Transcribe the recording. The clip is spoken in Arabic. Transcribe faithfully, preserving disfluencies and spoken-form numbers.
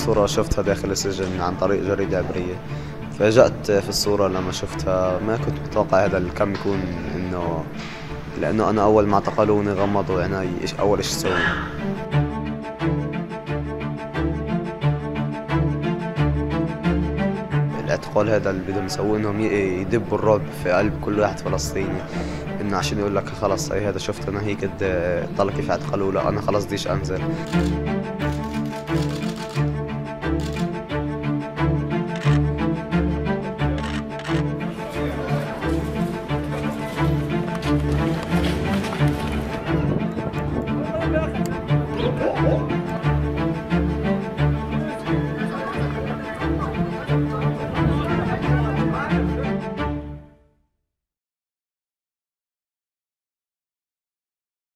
الصورة شفتها داخل السجن عن طريق جريدة عبرية. فاجأت في الصورة لما شفتها، ما كنت متوقع هذا الكم يكون، إنه لأنه أنا أول ما اعتقلوني غمضوا عيني إيش أول إيش سووا. الاعتقال هذا اللي بدهم يسووه إنهم يدبوا الرعب في قلب كل واحد فلسطيني، إنه عشان يقول لك خلص هي هذا شفت أنا هيك ضل كيف اعتقلوا، لا أنا خلص بديش أنزل.